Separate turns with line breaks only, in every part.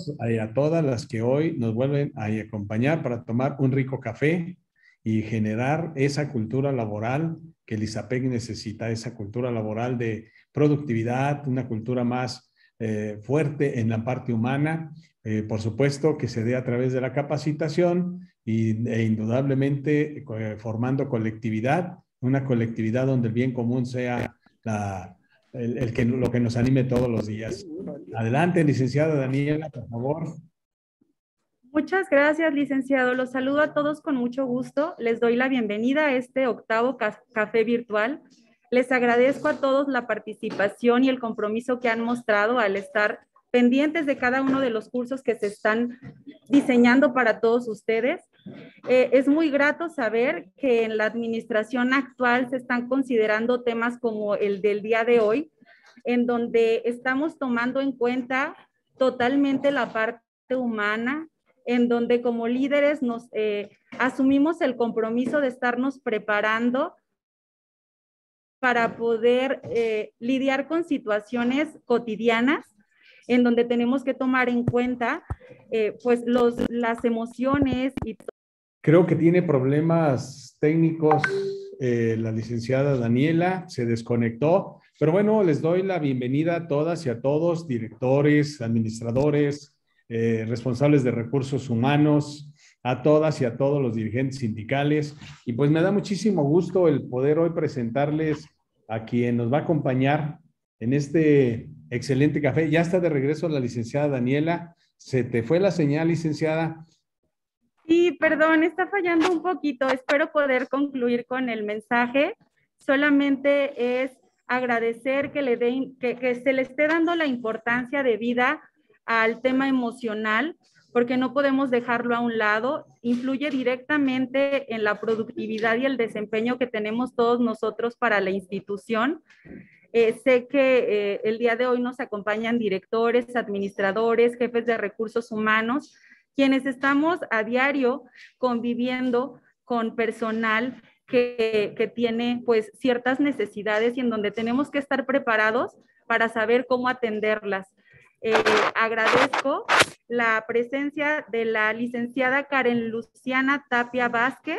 todos y a todas las que hoy nos vuelven a acompañar para tomar un rico café y generar esa cultura laboral que el ISAPEC necesita, esa cultura laboral de productividad, una cultura más fuerte en la parte humana, por supuesto que se dé a través de la capacitación e indudablemente formando colectividad, una colectividad donde el bien común sea lo que nos anime todos los días. Adelante, licenciada Daniela, por favor.
Muchas gracias, licenciado. Los saludo a todos con mucho gusto. Les doy la bienvenida a este octavo café virtual. Les agradezco a todos la participación y el compromiso que han mostrado al estar pendientes de cada uno de los cursos que se están diseñando para todos ustedes. Es muy grato saber que en la administración actual se están considerando temas como el del día de hoy, en donde estamos tomando en cuenta totalmente la parte humana, en donde como líderes nos asumimos el compromiso de estarnos preparando para poder lidiar con situaciones cotidianas en donde tenemos que tomar en cuenta pues las emociones y
creo que tiene problemas técnicos la licenciada Daniela, se desconectó, pero bueno, les doy la bienvenida a todas y a todos, directores, administradores, responsables de recursos humanos, a todas y a todos los dirigentes sindicales. Y pues me da muchísimo gusto el poder hoy presentarles a quien nos va a acompañar en este excelente café. Ya está de regreso la licenciada Daniela. Se te fue la señal, licenciada.
Sí, perdón, está fallando un poquito. Espero poder concluir con el mensaje. Solamente es agradecer que se le esté dando la importancia debida al tema emocional, porque no podemos dejarlo a un lado. Influye directamente en la productividad y el desempeño que tenemos todos nosotros para la institución. Sé que el día de hoy nos acompañan directores, administradores, jefes de recursos humanos, quienes estamos a diario conviviendo con personal que tiene pues ciertas necesidades y en donde tenemos que estar preparados para saber cómo atenderlas. Agradezco la presencia de la licenciada Karen Luciana Tapia Vázquez.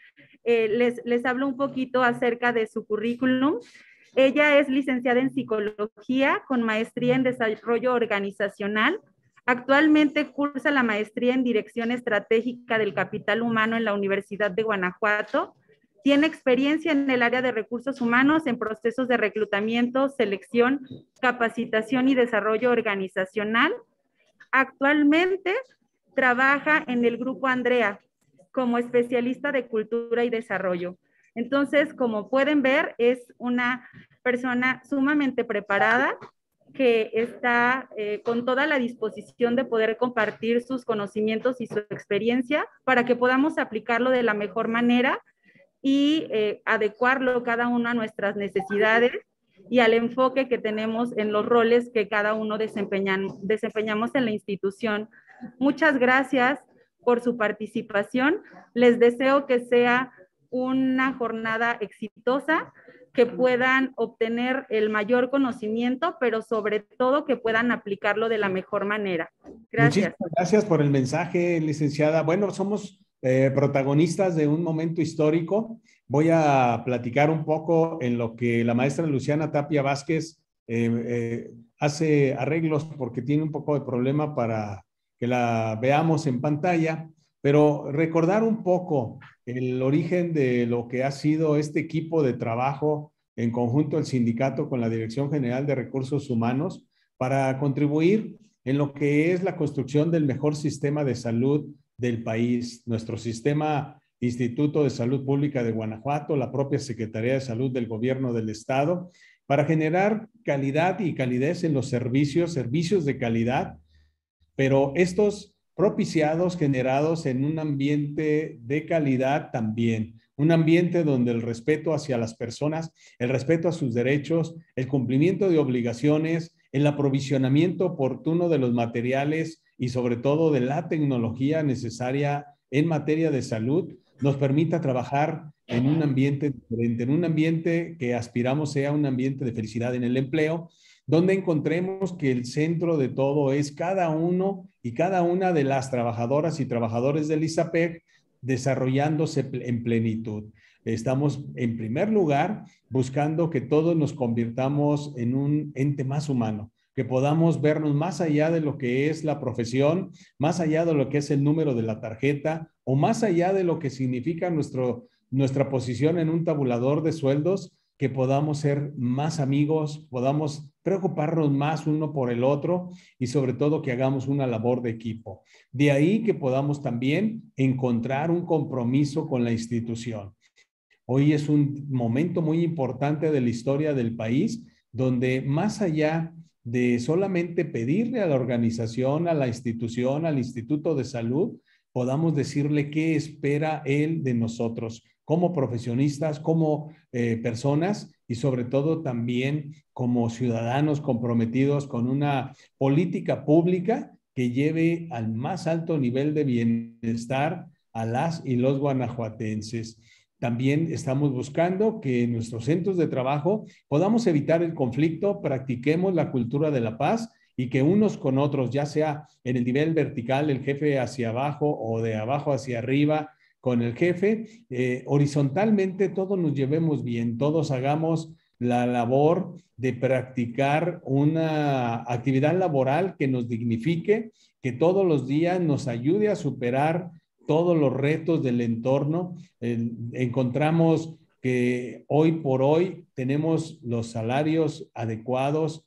Les hablo un poquito acerca de su currículum. Ella es licenciada en psicología con maestría en desarrollo organizacional. Actualmente cursa la maestría en dirección estratégica del capital humano en la Universidad de Guanajuato. Tiene experiencia en el área de recursos humanos en procesos de reclutamiento, selección, capacitación y desarrollo organizacional. Actualmente trabaja en el Grupo Andrea como especialista de cultura y desarrollo. Entonces, como pueden ver, es una persona sumamente preparada que está con toda la disposición de poder compartir sus conocimientos y su experiencia para que podamos aplicarlo de la mejor manera y adecuarlo cada uno a nuestras necesidades y al enfoque que tenemos en los roles que cada uno desempeñamos en la institución. Muchas gracias por su participación. Les deseo que sea una jornada exitosa, que puedan obtener el mayor conocimiento, pero sobre todo que puedan aplicarlo de la mejor manera. Gracias.
Muchísimas gracias por el mensaje, licenciada. Bueno, somos protagonistas de un momento histórico. Voy a platicar un poco en lo que la maestra Luciana Tapia Vázquez hace arreglos porque tiene un poco de problema para que la veamos en pantalla, pero recordar un poco el origen de lo que ha sido este equipo de trabajo en conjunto del sindicato con la Dirección General de Recursos Humanos para contribuir en lo que es la construcción del mejor sistema de salud del país, nuestro sistema Instituto de Salud Pública de Guanajuato, la propia Secretaría de Salud del Gobierno del Estado, para generar calidad y calidez en los servicios de calidad, pero estos propiciados, generados en un ambiente de calidad también, un ambiente donde el respeto hacia las personas, el respeto a sus derechos, el cumplimiento de obligaciones, el aprovisionamiento oportuno de los materiales y sobre todo de la tecnología necesaria en materia de salud, nos permita trabajar en un ambiente diferente, en un ambiente que aspiramos sea un ambiente de felicidad en el empleo, donde encontremos que el centro de todo es cada uno y cada una de las trabajadoras y trabajadores del ISAPEC desarrollándose en plenitud. Estamos, en primer lugar, buscando que todos nos convirtamos en un ente más humano, que podamos vernos más allá de lo que es la profesión, más allá de lo que es el número de la tarjeta o más allá de lo que significa nuestra posición en un tabulador de sueldos, que podamos ser más amigos, podamos preocuparnos más uno por el otro y sobre todo que hagamos una labor de equipo. De ahí que podamos también encontrar un compromiso con la institución. Hoy es un momento muy importante de la historia del país, donde más allá de solamente pedirle a la organización, a la institución, al Instituto de Salud, podamos decirle qué espera él de nosotros como profesionistas, como personas y sobre todo también como ciudadanos comprometidos con una política pública que lleve al más alto nivel de bienestar a las y los guanajuatenses. También estamos buscando que en nuestros centros de trabajo podamos evitar el conflicto, practiquemos la cultura de la paz y que unos con otros, ya sea en el nivel vertical, el jefe hacia abajo o de abajo hacia arriba con el jefe, horizontalmente todos nos llevemos bien, todos hagamos la labor de practicar una actividad laboral que nos dignifique, que todos los días nos ayude a superar todos los retos del entorno. Encontramos que hoy por hoy tenemos los salarios adecuados,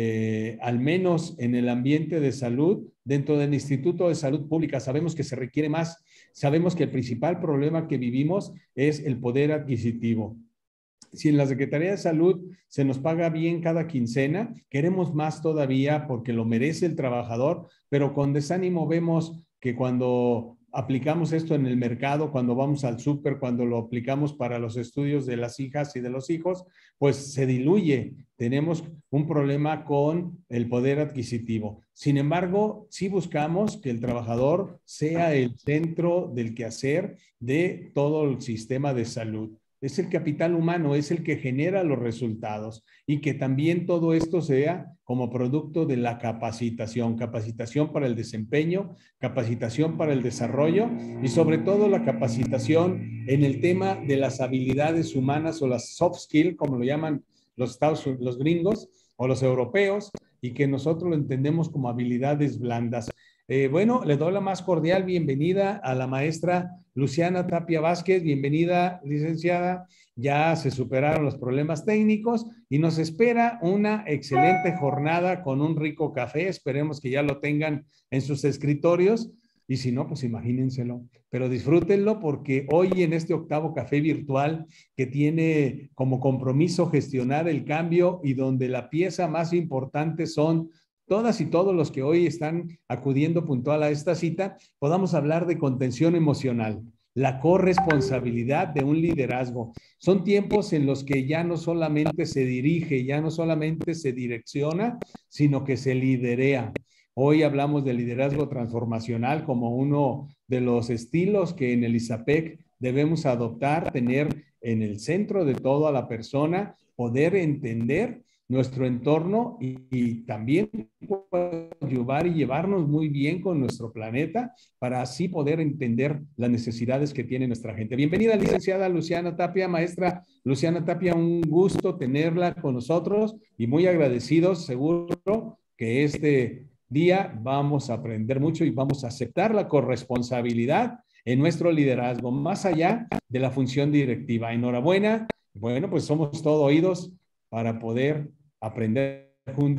al menos en el ambiente de salud. Dentro del Instituto de Salud Pública sabemos que se requiere más, sabemos que el principal problema que vivimos es el poder adquisitivo. Si en la Secretaría de Salud se nos paga bien cada quincena, queremos más todavía porque lo merece el trabajador, pero con desánimo vemos que cuando aplicamos esto en el mercado, cuando vamos al súper, cuando lo aplicamos para los estudios de las hijas y de los hijos, pues se diluye. Tenemos un problema con el poder adquisitivo. Sin embargo, sí buscamos que el trabajador sea el centro del quehacer de todo el sistema de salud. Es el capital humano, es el que genera los resultados y que también todo esto sea como producto de la capacitación, capacitación para el desempeño, capacitación para el desarrollo y sobre todo la capacitación en el tema de las habilidades humanas o las soft skills, como lo llaman los gringos o los europeos, y que nosotros lo entendemos como habilidades blandas. Bueno, le doy la más cordial bienvenida a la maestra Luciana Tapia Vázquez. Bienvenida, licenciada. Ya se superaron los problemas técnicos y nos espera una excelente jornada con un rico café. Esperemos que ya lo tengan en sus escritorios y si no, pues imagínenselo. Pero disfrútenlo porque hoy en este octavo café virtual que tiene como compromiso gestionar el cambio y donde la pieza más importante son todas y todos los que hoy están acudiendo puntual a esta cita, podamos hablar de contención emocional, la corresponsabilidad de un liderazgo. Son tiempos en los que ya no solamente se dirige, ya no solamente se direcciona, sino que se liderea. Hoy hablamos de liderazgo transformacional como uno de los estilos que en el ISAPEC debemos adoptar, tener en el centro de todo a la persona, poder entender nuestro entorno y también ayudar y llevarnos muy bien con nuestro planeta para así poder entender las necesidades que tiene nuestra gente. Bienvenida, licenciada Luciana Tapia, maestra Luciana Tapia, un gusto tenerla con nosotros y muy agradecidos, seguro que este día vamos a aprender mucho y vamos a aceptar la corresponsabilidad en nuestro liderazgo, más allá de la función directiva. Enhorabuena, bueno, pues somos todo oídos para poder aprender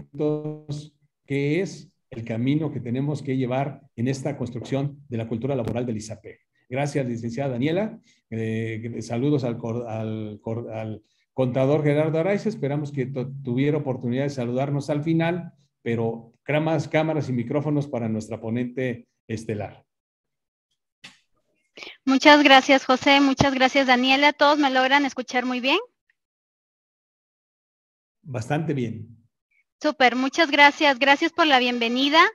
juntos qué es el camino que tenemos que llevar en esta construcción de la cultura laboral del ISAPEC. Gracias, licenciada Daniela. Saludos al contador Gerardo Araiz. Esperamos que tuviera oportunidad de saludarnos al final, pero cámaras y micrófonos para nuestra ponente estelar.
Muchas gracias, José. Muchas gracias, Daniela. ¿Todos me logran escuchar muy bien?
Bastante bien.
Súper, muchas gracias. Gracias por la bienvenida.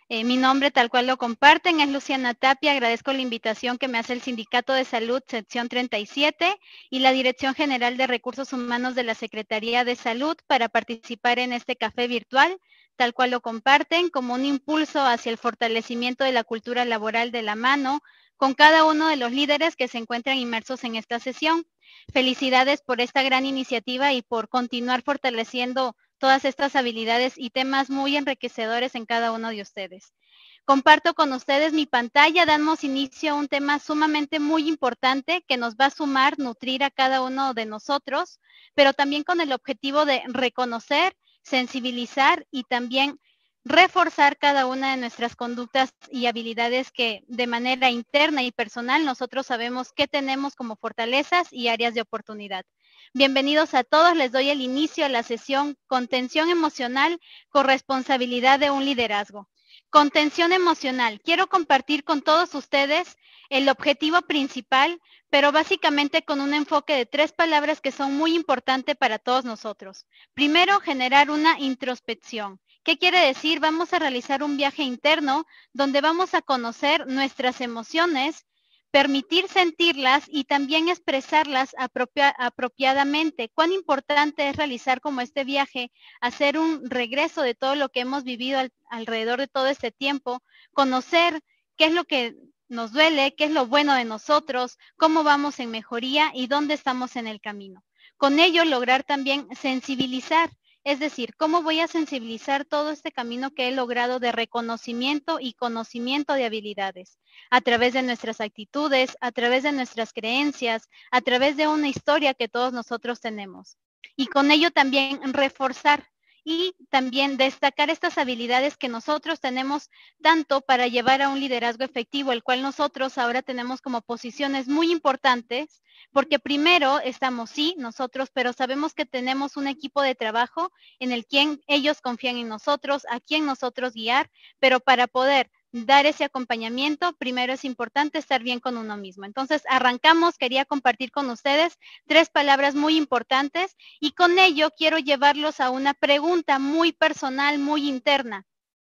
Mi nombre, tal cual lo comparten, es Luciana Tapia. Agradezco la invitación que me hace el Sindicato de Salud, sección 37, y la Dirección General de Recursos Humanos de la Secretaría de Salud para participar en este café virtual, tal cual lo comparten, como un impulso hacia el fortalecimiento de la cultura laboral de la mano con cada uno de los líderes que se encuentran inmersos en esta sesión. Felicidades por esta gran iniciativa y por continuar fortaleciendo todas estas habilidades y temas muy enriquecedores en cada uno de ustedes. Comparto con ustedes mi pantalla, damos inicio a un tema sumamente muy importante que nos va a sumar, nutrir a cada uno de nosotros, pero también con el objetivo de reconocer, sensibilizar y también reforzar cada una de nuestras conductas y habilidades que de manera interna y personal nosotros sabemos que tenemos como fortalezas y áreas de oportunidad. Bienvenidos a todos, les doy el inicio a la sesión Contención Emocional, Corresponsabilidad de un Liderazgo. Contención emocional. Quiero compartir con todos ustedes el objetivo principal, pero básicamente con un enfoque de 3 palabras que son muy importantes para todos nosotros. Primero, generar una introspección. ¿Qué quiere decir? Vamos a realizar un viaje interno donde vamos a conocer nuestras emociones, permitir sentirlas y también expresarlas apropiadamente. Cuán importante es realizar como este viaje, hacer un regreso de todo lo que hemos vivido alrededor de todo este tiempo, conocer qué es lo que nos duele, qué es lo bueno de nosotros, cómo vamos en mejoría y dónde estamos en el camino. Con ello, lograr también sensibilizar. Es decir, ¿cómo voy a sensibilizar todo este camino que he logrado de reconocimiento y conocimiento de habilidades? A través de nuestras actitudes, a través de nuestras creencias, a través de una historia que todos nosotros tenemos. Y con ello también reforzar y también destacar estas habilidades que nosotros tenemos tanto para llevar a un liderazgo efectivo, el cual nosotros ahora tenemos como posiciones muy importantes, porque primero estamos, sí, nosotros, pero sabemos que tenemos un equipo de trabajo en el quien ellos confían en nosotros, a quien nosotros guiar, pero para poder dar ese acompañamiento, primero es importante estar bien con uno mismo. Entonces, arrancamos, quería compartir con ustedes 3 palabras muy importantes y con ello quiero llevarlos a una pregunta muy personal, muy interna.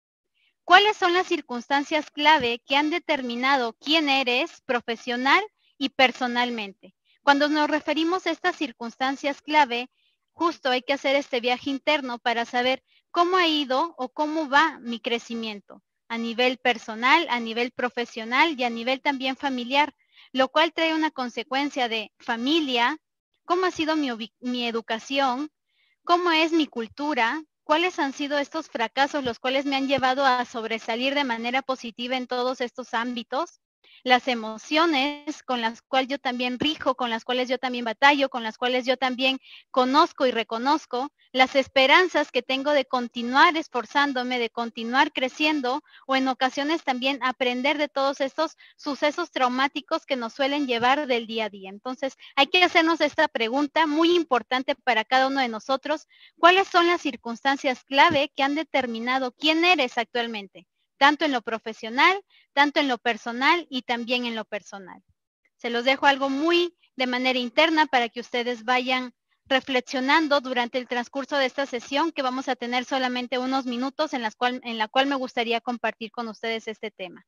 ¿Cuáles son las circunstancias clave que han determinado quién eres profesional y personalmente? Cuando nos referimos a estas circunstancias clave, justo hay que hacer este viaje interno para saber cómo ha ido o cómo va mi crecimiento a nivel personal, a nivel profesional y a nivel también familiar, lo cual trae una consecuencia de familia, cómo ha sido mi educación, cómo es mi cultura, cuáles han sido estos fracasos los cuales me han llevado a sobresalir de manera positiva en todos estos ámbitos, las emociones con las cuales yo también rijo, con las cuales yo también batallo, con las cuales yo también conozco y reconozco, las esperanzas que tengo de continuar esforzándome, de continuar creciendo o en ocasiones también aprender de todos estos sucesos traumáticos que nos suelen llevar del día a día. Entonces, hay que hacernos esta pregunta muy importante para cada uno de nosotros. ¿Cuáles son las circunstancias clave que han determinado quién eres actualmente? Tanto en lo profesional, tanto en lo personal y también en lo personal. Se los dejo algo muy de manera interna para que ustedes vayan reflexionando durante el transcurso de esta sesión, que vamos a tener solamente unos minutos en la cual me gustaría compartir con ustedes este tema.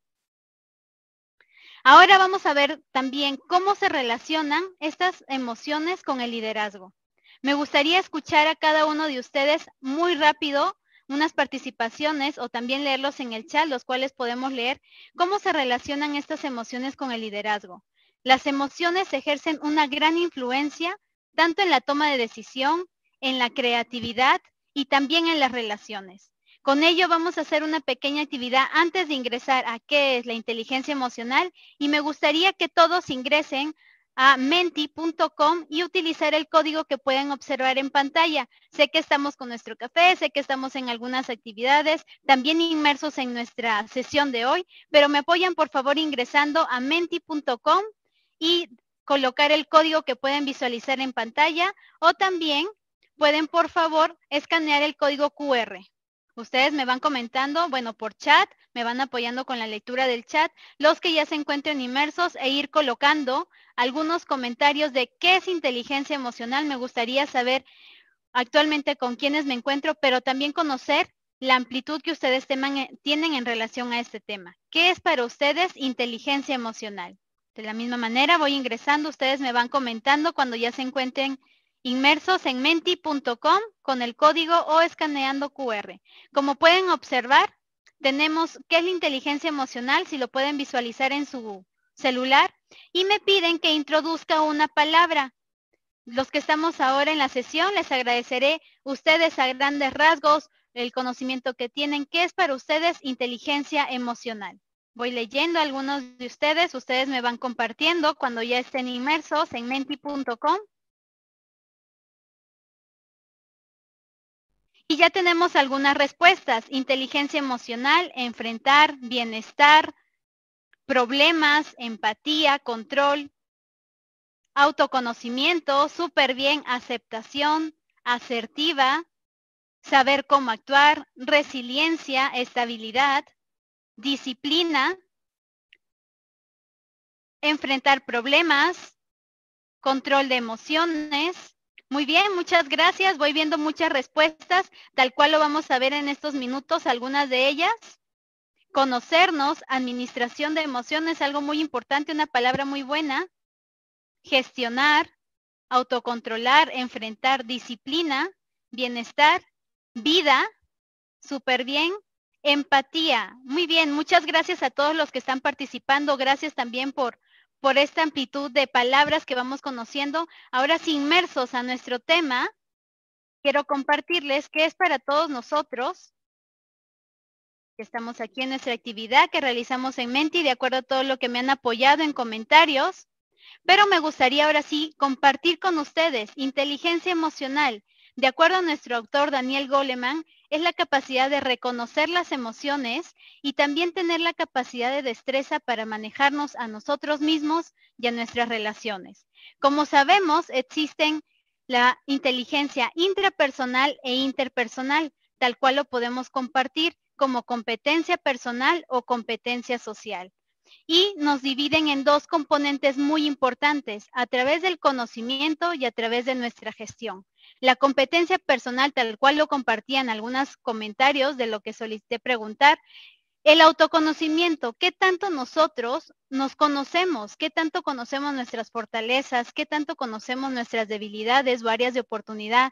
Ahora vamos a ver también cómo se relacionan estas emociones con el liderazgo. Me gustaría escuchar a cada uno de ustedes muy rápido unas participaciones o también leerlos en el chat, los cuales podemos leer cómo se relacionan estas emociones con el liderazgo. Las emociones ejercen una gran influencia tanto en la toma de decisión, en la creatividad y también en las relaciones. Con ello vamos a hacer una pequeña actividad antes de ingresar a qué es la inteligencia emocional y me gustaría que todos ingresen a menti.com y utilizar el código que pueden observar en pantalla. Sé que estamos con nuestro café, sé que estamos en algunas actividades, también inmersos en nuestra sesión de hoy, pero me apoyan por favor ingresando a menti.com y colocar el código que pueden visualizar en pantalla o también pueden por favor escanear el código QR. Ustedes me van comentando, bueno, por chat, me van apoyando con la lectura del chat, los que ya se encuentren inmersos e ir colocando algunos comentarios de qué es inteligencia emocional. Me gustaría saber actualmente con quiénes me encuentro, pero también conocer la amplitud que ustedes tienen en relación a este tema. ¿Qué es para ustedes inteligencia emocional? De la misma manera voy ingresando, ustedes me van comentando cuando ya se encuentren inmersos en menti.com con el código o escaneando QR. Como pueden observar, tenemos qué es la inteligencia emocional, si lo pueden visualizar en su celular, y me piden que introduzca una palabra. Los que estamos ahora en la sesión, les agradeceré ustedes a grandes rasgos el conocimiento que tienen. ¿Qué es para ustedes inteligencia emocional? Voy leyendo a algunos de ustedes me van compartiendo cuando ya estén inmersos en menti.com. Y ya tenemos algunas respuestas. Inteligencia emocional, enfrentar, bienestar, problemas, empatía, control, autoconocimiento, súper bien, aceptación, asertiva, saber cómo actuar, resiliencia, estabilidad, disciplina, enfrentar problemas, control de emociones. Muy bien, muchas gracias. Voy viendo muchas respuestas, tal cual lo vamos a ver en estos minutos, algunas de ellas. Conocernos, administración de emociones, algo muy importante, una palabra muy buena. Gestionar, autocontrolar, enfrentar, disciplina, bienestar, vida, súper bien. Empatía, muy bien, muchas gracias a todos los que están participando, gracias también por esta amplitud de palabras que vamos conociendo. Ahora sí, inmersos a nuestro tema, quiero compartirles que es para todos nosotros, que estamos aquí en nuestra actividad que realizamos en Menti, de acuerdo a todo lo que me han apoyado en comentarios, pero me gustaría ahora sí compartir con ustedes inteligencia emocional. De acuerdo a nuestro autor Daniel Goleman, es la capacidad de reconocer las emociones y también tener la capacidad de destreza para manejarnos a nosotros mismos y a nuestras relaciones. Como sabemos, existen la inteligencia intrapersonal e interpersonal, tal cual lo podemos compartir como competencia personal o competencia social. Y nos dividen en dos componentes muy importantes, a través del conocimiento y a través de nuestra gestión. La competencia personal, tal cual lo compartían algunos comentarios de lo que solicité preguntar, el autoconocimiento, ¿qué tanto nosotros nos conocemos? ¿Qué tanto conocemos nuestras fortalezas? ¿Qué tanto conocemos nuestras debilidades o áreas de oportunidad?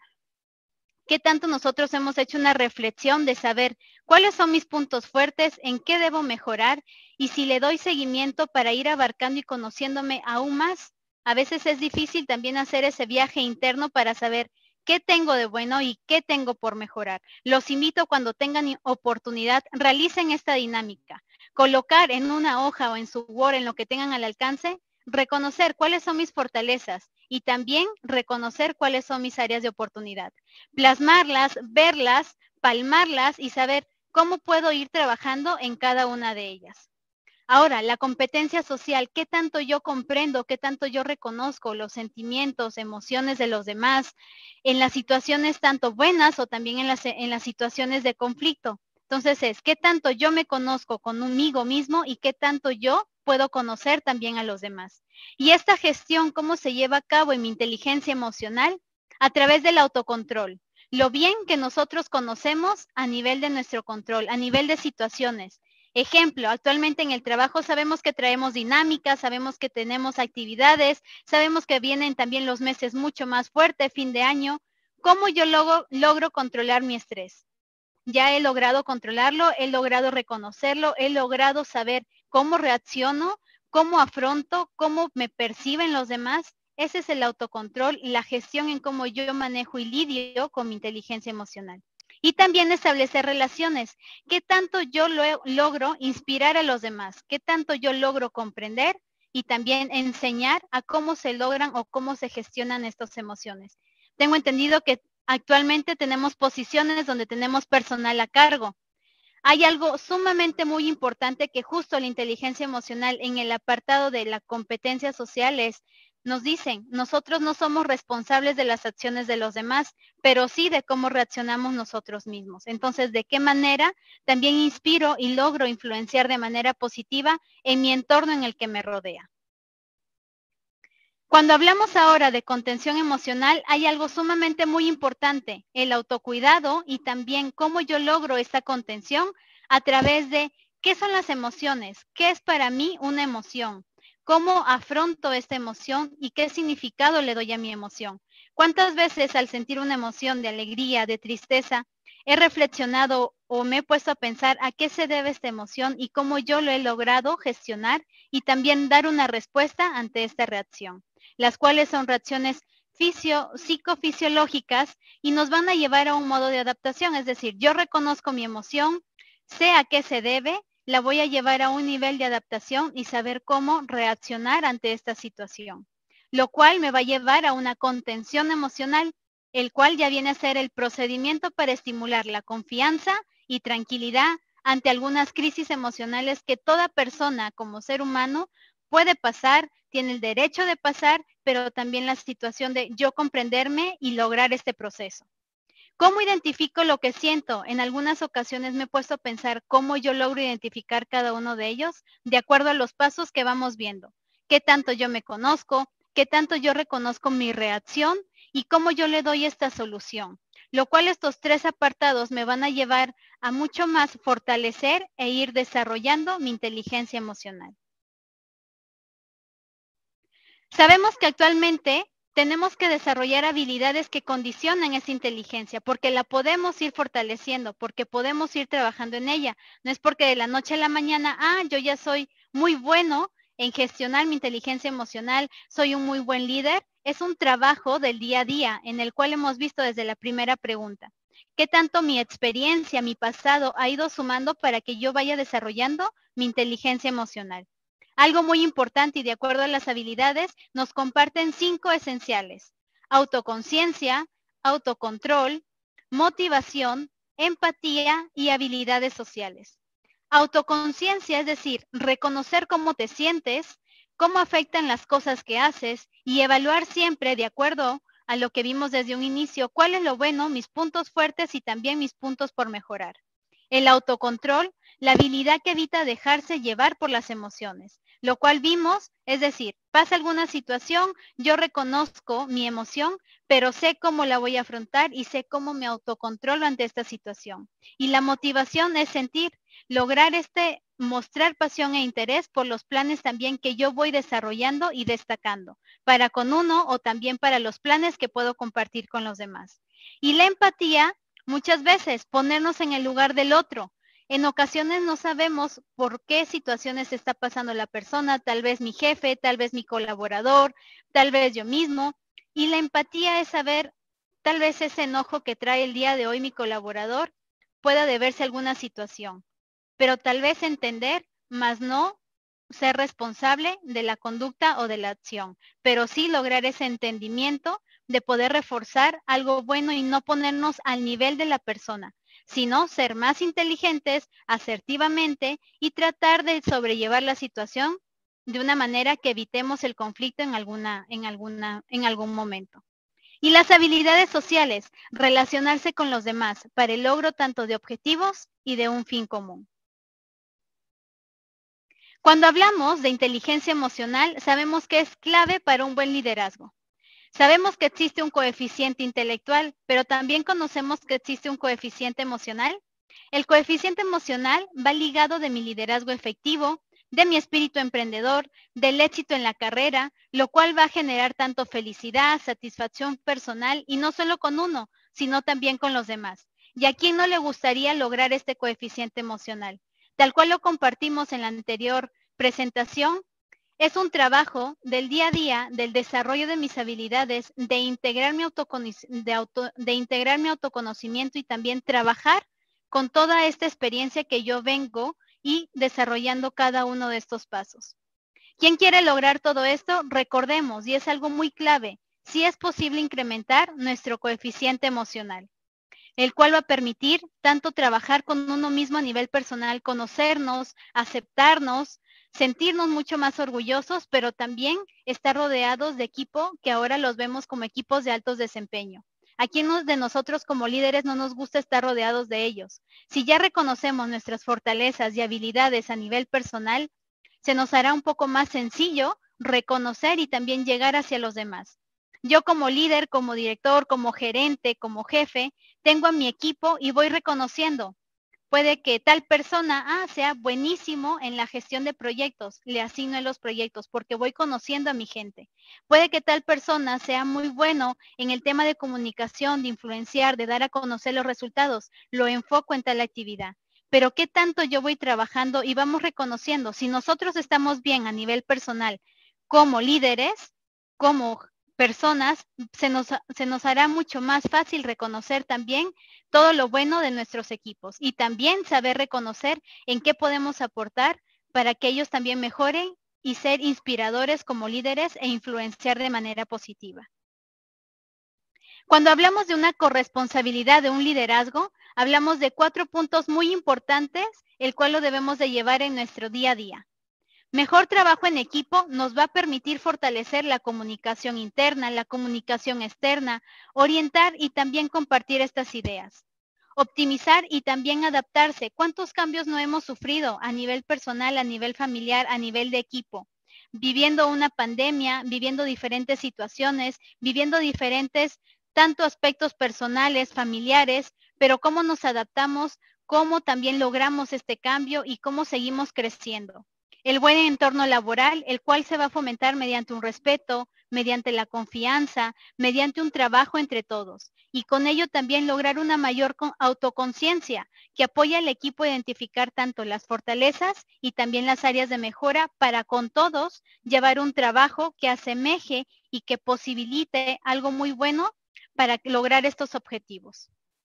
¿Qué tanto nosotros hemos hecho una reflexión de saber cuáles son mis puntos fuertes, en qué debo mejorar y si le doy seguimiento para ir abarcando y conociéndome aún más? A veces es difícil también hacer ese viaje interno para saber qué tengo de bueno y qué tengo por mejorar. Los invito cuando tengan oportunidad, realicen esta dinámica. Colocar en una hoja o en su Word, en lo que tengan al alcance, reconocer cuáles son mis fortalezas y también reconocer cuáles son mis áreas de oportunidad. Plasmarlas, verlas, palmarlas y saber cómo puedo ir trabajando en cada una de ellas. Ahora, la competencia social, ¿qué tanto yo comprendo, qué tanto yo reconozco los sentimientos, emociones de los demás en las situaciones tanto buenas o también en las situaciones de conflicto? Entonces es, ¿qué tanto yo me conozco conmigo mismo y qué tanto yo puedo conocer también a los demás? Y esta gestión, ¿cómo se lleva a cabo en mi inteligencia emocional? A través del autocontrol. Lo bien que nosotros conocemos a nivel de nuestro control, a nivel de situaciones. Ejemplo, actualmente en el trabajo sabemos que traemos dinámicas, sabemos que tenemos actividades, sabemos que vienen también los meses mucho más fuertes, fin de año. ¿Cómo yo logro controlar mi estrés? Ya he logrado controlarlo, he logrado reconocerlo, he logrado saber cómo reacciono, cómo afronto, cómo me perciben los demás. Ese es el autocontrol y la gestión en cómo yo manejo y lidio con mi inteligencia emocional. Y también establecer relaciones. ¿Qué tanto yo logro inspirar a los demás? ¿Qué tanto yo logro comprender? Y también enseñar a cómo se logran o cómo se gestionan estas emociones. Tengo entendido que actualmente tenemos posiciones donde tenemos personal a cargo. Hay algo sumamente muy importante que justo la inteligencia emocional en el apartado de la competencia social nos dicen, nosotros no somos responsables de las acciones de los demás, pero sí de cómo reaccionamos nosotros mismos. Entonces, ¿de qué manera también inspiro y logro influenciar de manera positiva en mi entorno en el que me rodea? Cuando hablamos ahora de contención emocional, hay algo sumamente muy importante, el autocuidado y también cómo yo logro esta contención a través de qué son las emociones, qué es para mí una emoción, cómo afronto esta emoción y qué significado le doy a mi emoción. ¿Cuántas veces al sentir una emoción de alegría, de tristeza, he reflexionado o me he puesto a pensar a qué se debe esta emoción y cómo yo lo he logrado gestionar y también dar una respuesta ante esta reacción? Las cuales son reacciones psicofisiológicas y nos van a llevar a un modo de adaptación, es decir, yo reconozco mi emoción, sé a qué se debe, la voy a llevar a un nivel de adaptación y saber cómo reaccionar ante esta situación, lo cual me va a llevar a una contención emocional, el cual ya viene a ser el procedimiento para estimular la confianza y tranquilidad ante algunas crisis emocionales que toda persona como ser humano puede pasar, tiene el derecho de pasar, pero también la situación de yo comprenderme y lograr este proceso. ¿Cómo identifico lo que siento? En algunas ocasiones me he puesto a pensar cómo yo logro identificar cada uno de ellos de acuerdo a los pasos que vamos viendo. ¿Qué tanto yo me conozco? ¿Qué tanto yo reconozco mi reacción? ¿Y cómo yo le doy esta solución? Lo cual estos tres apartados me van a llevar a mucho más fortalecer e ir desarrollando mi inteligencia emocional. Sabemos que actualmente tenemos que desarrollar habilidades que condicionan esa inteligencia, porque la podemos ir fortaleciendo, porque podemos ir trabajando en ella. No es porque de la noche a la mañana, yo ya soy muy bueno en gestionar mi inteligencia emocional, soy un muy buen líder. Es un trabajo del día a día en el cual hemos visto desde la primera pregunta. ¿Qué tanto mi experiencia, mi pasado ha ido sumando para que yo vaya desarrollando mi inteligencia emocional? Algo muy importante y de acuerdo a las habilidades, nos comparten 5 esenciales: autoconciencia, autocontrol, motivación, empatía y habilidades sociales. Autoconciencia, es decir, reconocer cómo te sientes, cómo afectan las cosas que haces y evaluar siempre de acuerdo a lo que vimos desde un inicio, cuál es lo bueno, mis puntos fuertes y también mis puntos por mejorar. El autocontrol, la habilidad que evita dejarse llevar por las emociones, lo cual vimos, es decir, pasa alguna situación, yo reconozco mi emoción, pero sé cómo la voy a afrontar y sé cómo me autocontrolo ante esta situación. Y la motivación es sentir, lograr mostrar pasión e interés por los planes también que yo voy desarrollando y destacando, para con uno o también para los planes que puedo compartir con los demás. Y la empatía, muchas veces ponernos en el lugar del otro. En ocasiones no sabemos por qué situaciones está pasando la persona, tal vez mi jefe, tal vez mi colaborador, tal vez yo mismo. Y la empatía es saber, tal vez ese enojo que trae el día de hoy mi colaborador pueda deberse a alguna situación, pero tal vez entender, más no ser responsable de la conducta o de la acción, pero sí lograr ese entendimiento de poder reforzar algo bueno y no ponernos al nivel de la persona, sino ser más inteligentes, asertivamente y tratar de sobrellevar la situación de una manera que evitemos el conflicto en algún momento. Y las habilidades sociales, relacionarse con los demás para el logro tanto de objetivos y de un fin común. Cuando hablamos de inteligencia emocional, sabemos que es clave para un buen liderazgo. Sabemos que existe un coeficiente intelectual, pero también conocemos que existe un coeficiente emocional. El coeficiente emocional va ligado de mi liderazgo efectivo, de mi espíritu emprendedor, del éxito en la carrera, lo cual va a generar tanto felicidad, satisfacción personal y no solo con uno, sino también con los demás. ¿Y a quién no le gustaría lograr este coeficiente emocional? Tal cual lo compartimos en la anterior presentación, es un trabajo del día a día, del desarrollo de mis habilidades, de integrar mi autoconocimiento y también trabajar con toda esta experiencia que yo vengo y desarrollando cada uno de estos pasos. ¿Quién quiere lograr todo esto? Recordemos, y es algo muy clave, si es posible incrementar nuestro coeficiente emocional, el cual va a permitir tanto trabajar con uno mismo a nivel personal, conocernos, aceptarnos, sentirnos mucho más orgullosos, pero también estar rodeados de equipo que ahora los vemos como equipos de alto desempeño. ¿A quién de nosotros como líderes no nos gusta estar rodeados de ellos? Si ya reconocemos nuestras fortalezas y habilidades a nivel personal, se nos hará un poco más sencillo reconocer y también llegar hacia los demás. Yo como líder, como director, como gerente, como jefe, tengo a mi equipo y voy reconociendo. Puede que tal persona sea buenísimo en la gestión de proyectos, le asigno los proyectos porque voy conociendo a mi gente. Puede que tal persona sea muy bueno en el tema de comunicación, de influenciar, de dar a conocer los resultados, lo enfoco en tal actividad. Pero ¿qué tanto yo voy trabajando y vamos reconociendo? Si nosotros estamos bien a nivel personal como líderes, como personas, se nos hará mucho más fácil reconocer también todo lo bueno de nuestros equipos y también saber reconocer en qué podemos aportar para que ellos también mejoren y ser inspiradores como líderes e influenciar de manera positiva. Cuando hablamos de una corresponsabilidad de un liderazgo, hablamos de 4 puntos muy importantes, el cual lo debemos de llevar en nuestro día a día. Mejor trabajo en equipo nos va a permitir fortalecer la comunicación interna, la comunicación externa, orientar y también compartir estas ideas. Optimizar y también adaptarse. ¿Cuántos cambios no hemos sufrido a nivel personal, a nivel familiar, a nivel de equipo? Viviendo una pandemia, viviendo diferentes situaciones, viviendo diferentes, tanto aspectos personales, familiares, pero cómo nos adaptamos, cómo también logramos este cambio y cómo seguimos creciendo. El buen entorno laboral, el cual se va a fomentar mediante un respeto, mediante la confianza, mediante un trabajo entre todos. Y con ello también lograr una mayor autoconciencia que apoya al equipo a identificar tanto las fortalezas y también las áreas de mejora para con todos llevar un trabajo que asemeje y que posibilite algo muy bueno para lograr estos objetivos.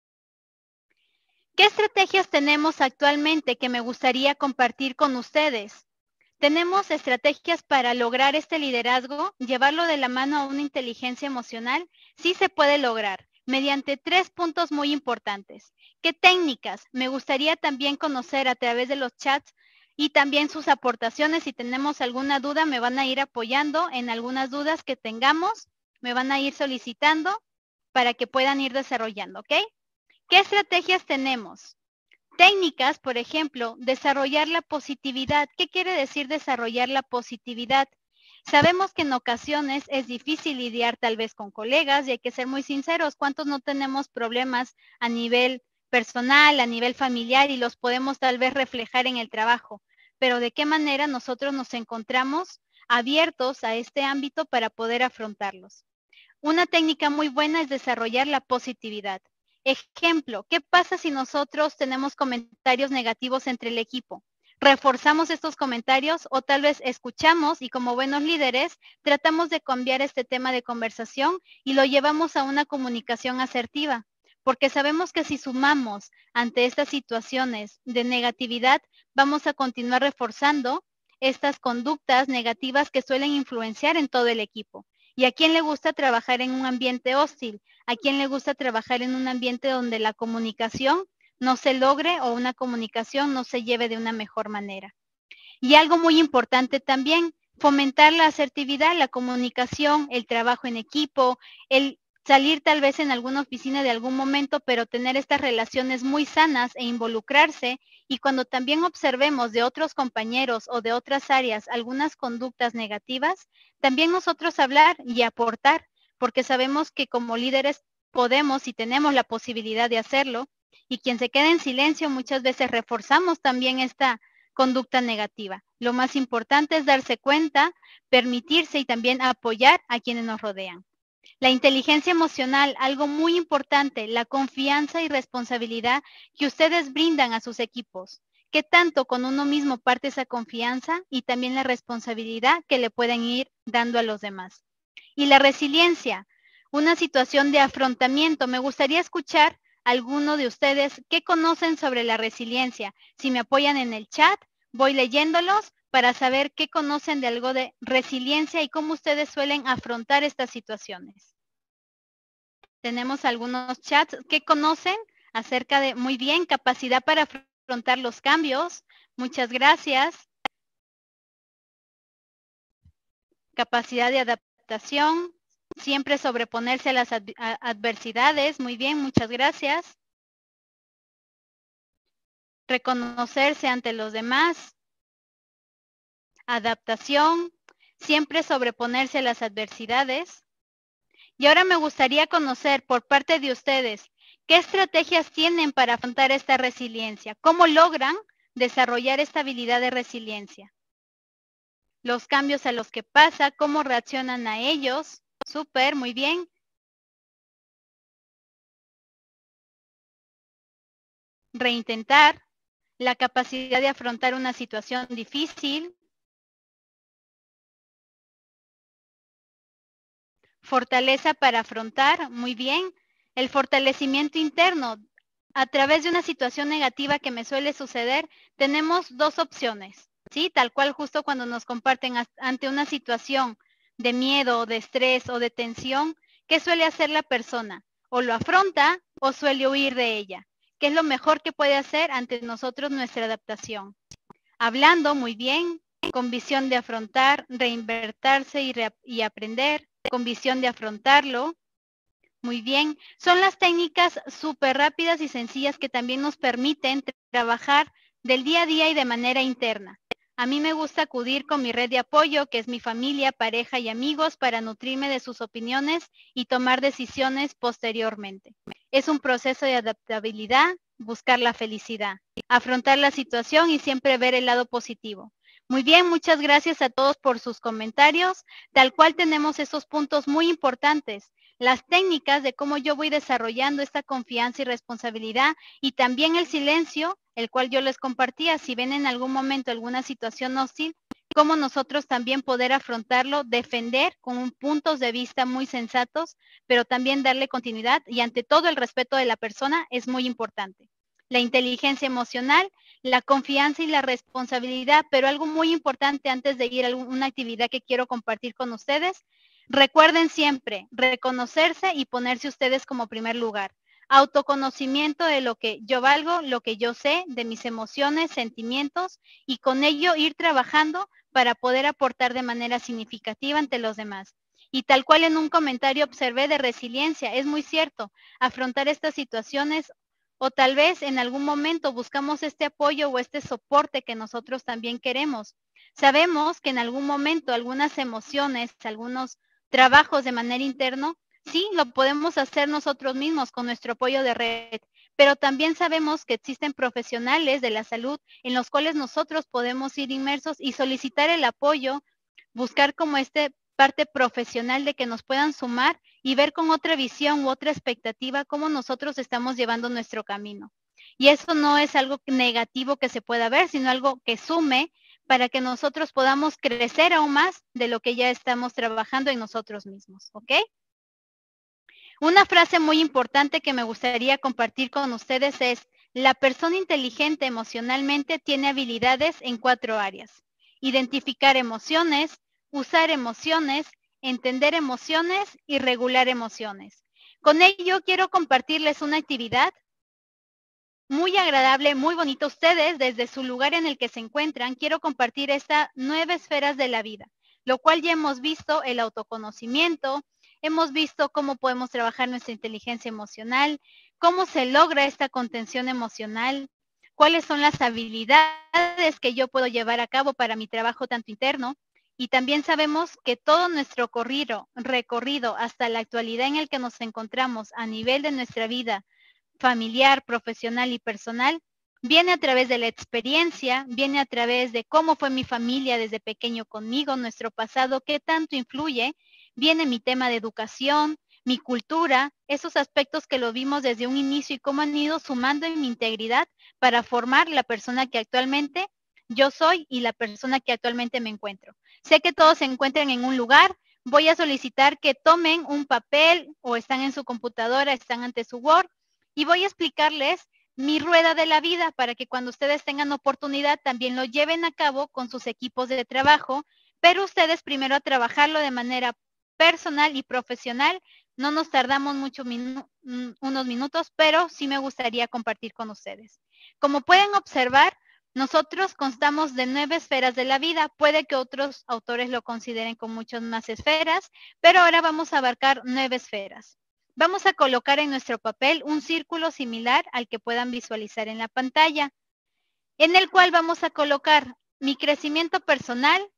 ¿Qué estrategias tenemos actualmente que me gustaría compartir con ustedes? Tenemos estrategias para lograr este liderazgo, llevarlo de la mano a una inteligencia emocional. Sí se puede lograr mediante 3 puntos muy importantes. ¿Qué técnicas? Me gustaría también conocer a través de los chats y también sus aportaciones. Si tenemos alguna duda, me van a ir apoyando en algunas dudas que tengamos. Me van a ir solicitando para que puedan ir desarrollando, ¿ok? ¿Qué estrategias tenemos? Técnicas, por ejemplo, desarrollar la positividad. ¿Qué quiere decir desarrollar la positividad? Sabemos que en ocasiones es difícil lidiar tal vez con colegas y hay que ser muy sinceros. ¿Cuántos no tenemos problemas a nivel personal, a nivel familiar y los podemos tal vez reflejar en el trabajo? Pero ¿de qué manera nosotros nos encontramos abiertos a este ámbito para poder afrontarlos? Una técnica muy buena es desarrollar la positividad. Ejemplo, ¿qué pasa si nosotros tenemos comentarios negativos entre el equipo? Reforzamos estos comentarios o tal vez escuchamos y como buenos líderes tratamos de cambiar este tema de conversación y lo llevamos a una comunicación asertiva, porque sabemos que si sumamos ante estas situaciones de negatividad, vamos a continuar reforzando estas conductas negativas que suelen influenciar en todo el equipo. ¿Y a quién le gusta trabajar en un ambiente hostil? ¿A quién le gusta trabajar en un ambiente donde la comunicación no se logre o una comunicación no se lleve de una mejor manera? Y algo muy importante también, fomentar la asertividad, la comunicación, el trabajo en equipo, el salir tal vez en alguna oficina de algún momento, pero tener estas relaciones muy sanas e involucrarse. Y cuando también observemos de otros compañeros o de otras áreas algunas conductas negativas, también nosotros hablar y aportar, porque sabemos que como líderes podemos y tenemos la posibilidad de hacerlo. Y quien se queda en silencio muchas veces reforzamos también esta conducta negativa. Lo más importante es darse cuenta, permitirse y también apoyar a quienes nos rodean. La inteligencia emocional, algo muy importante, la confianza y responsabilidad que ustedes brindan a sus equipos. ¿Qué tanto con uno mismo parte esa confianza y también la responsabilidad que le pueden ir dando a los demás? Y la resiliencia, una situación de afrontamiento. Me gustaría escuchar a alguno de ustedes qué conocen sobre la resiliencia. Si me apoyan en el chat, voy leyéndolos para saber qué conocen de algo de resiliencia y cómo ustedes suelen afrontar estas situaciones. Tenemos algunos chats. ¿Qué conocen acerca de, muy bien, capacidad para afrontar los cambios? Muchas gracias. Capacidad de adaptación, siempre sobreponerse a las adversidades. Muy bien, muchas gracias. Reconocerse ante los demás. Adaptación, siempre sobreponerse a las adversidades. Y ahora me gustaría conocer por parte de ustedes, ¿qué estrategias tienen para afrontar esta resiliencia? ¿Cómo logran desarrollar esta habilidad de resiliencia? Los cambios a los que pasa, ¿cómo reaccionan a ellos? Súper, muy bien. Reintentar, la capacidad de afrontar una situación difícil. Fortaleza para afrontar, muy bien. El fortalecimiento interno. A través de una situación negativa que me suele suceder, tenemos dos opciones, ¿sí? Tal cual justo cuando nos comparten ante una situación de miedo, de estrés o de tensión, ¿qué suele hacer la persona? O lo afronta o suele huir de ella. ¿Qué es lo mejor que puede hacer ante nosotros nuestra adaptación? Hablando, muy bien, con visión de afrontar, reinvertirse y aprender, con visión de afrontarlo. Muy bien, son las técnicas súper rápidas y sencillas que también nos permiten trabajar del día a día y de manera interna. A mí me gusta acudir con mi red de apoyo, que es mi familia, pareja y amigos, para nutrirme de sus opiniones y tomar decisiones posteriormente. Es un proceso de adaptabilidad, buscar la felicidad, afrontar la situación y siempre ver el lado positivo. Muy bien, muchas gracias a todos por sus comentarios. Tal cual tenemos esos puntos muy importantes. Las técnicas de cómo yo voy desarrollando esta confianza y responsabilidad, y también el silencio, el cual yo les compartía. Si ven en algún momento alguna situación hostil, cómo nosotros también poder afrontarlo, defender con puntos de vista muy sensatos, pero también darle continuidad, y ante todo el respeto de la persona es muy importante. La inteligencia emocional, la confianza y la responsabilidad, pero algo muy importante antes de ir a una actividad que quiero compartir con ustedes. Recuerden siempre reconocerse y ponerse ustedes como primer lugar. Autoconocimiento de lo que yo valgo, lo que yo sé, de mis emociones, sentimientos, y con ello ir trabajando para poder aportar de manera significativa ante los demás. Y tal cual en un comentario observé de resiliencia, es muy cierto, afrontar estas situaciones, o tal vez en algún momento buscamos este apoyo o este soporte que nosotros también queremos. Sabemos que en algún momento algunas emociones, algunos trabajos de manera interna, sí, lo podemos hacer nosotros mismos con nuestro apoyo de red, pero también sabemos que existen profesionales de la salud en los cuales nosotros podemos ir inmersos y solicitar el apoyo, buscar como parte profesional de que nos puedan sumar y ver con otra visión u otra expectativa cómo nosotros estamos llevando nuestro camino. Y eso no es algo negativo que se pueda ver, sino algo que sume para que nosotros podamos crecer aún más de lo que ya estamos trabajando en nosotros mismos, ¿ok? Una frase muy importante que me gustaría compartir con ustedes es: la persona inteligente emocionalmente tiene habilidades en 4 áreas: identificar emociones, usar emociones, entender emociones y regular emociones. Con ello quiero compartirles una actividad muy agradable, muy bonita. Ustedes, desde su lugar en el que se encuentran, quiero compartir estas 9 esferas de la vida, lo cual ya hemos visto el autoconocimiento, hemos visto cómo podemos trabajar nuestra inteligencia emocional, cómo se logra esta contención emocional, cuáles son las habilidades que yo puedo llevar a cabo para mi trabajo tanto interno, y también sabemos que todo nuestro recorrido hasta la actualidad en el que nos encontramos a nivel de nuestra vida familiar, profesional y personal, viene a través de la experiencia, viene a través de cómo fue mi familia desde pequeño conmigo, nuestro pasado, qué tanto influye, viene mi tema de educación, mi cultura, esos aspectos que lo vimos desde un inicio y cómo han ido sumando en mi integridad para formar la persona que actualmente yo soy y la persona que actualmente me encuentro. Sé que todos se encuentran en un lugar. Voy a solicitar que tomen un papel o están en su computadora, están ante su Word, y voy a explicarles mi rueda de la vida para que cuando ustedes tengan oportunidad también lo lleven a cabo con sus equipos de trabajo, pero ustedes primero a trabajarlo de manera personal y profesional. No nos tardamos unos minutos, pero sí me gustaría compartir con ustedes. Como pueden observar, nosotros constamos de 9 esferas de la vida. Puede que otros autores lo consideren con muchas más esferas, pero ahora vamos a abarcar 9 esferas. Vamos a colocar en nuestro papel un círculo similar al que puedan visualizar en la pantalla, en el cual vamos a colocar mi crecimiento personal,